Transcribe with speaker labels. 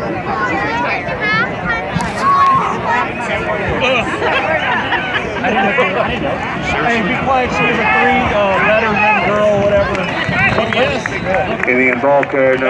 Speaker 1: Hey, be quiet. She is a 3 letter girl, whatever.
Speaker 2: Getting involved there.